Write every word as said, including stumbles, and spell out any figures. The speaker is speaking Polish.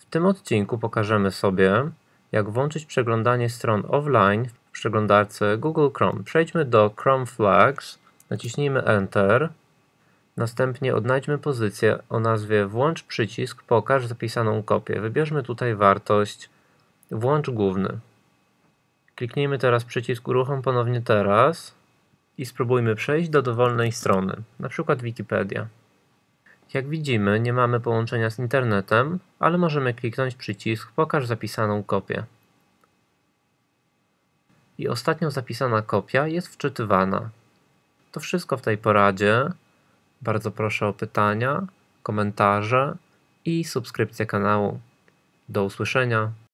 W tym odcinku pokażemy sobie, jak włączyć przeglądanie stron offline w przeglądarce Google Chrome. Przejdźmy do Chrome Flags, naciśnijmy Enter, następnie odnajdźmy pozycję o nazwie Włącz przycisk, pokaż zapisaną kopię. Wybierzmy tutaj wartość Włącz główny. Kliknijmy teraz przycisk Uruchom ponownie teraz i spróbujmy przejść do dowolnej strony, np. Wikipedia. Jak widzimy, nie mamy połączenia z internetem, ale możemy kliknąć przycisk Pokaż zapisaną kopię. I ostatnio zapisana kopia jest wczytywana. To wszystko w tej poradzie. Bardzo proszę o pytania, komentarze i subskrypcję kanału. Do usłyszenia.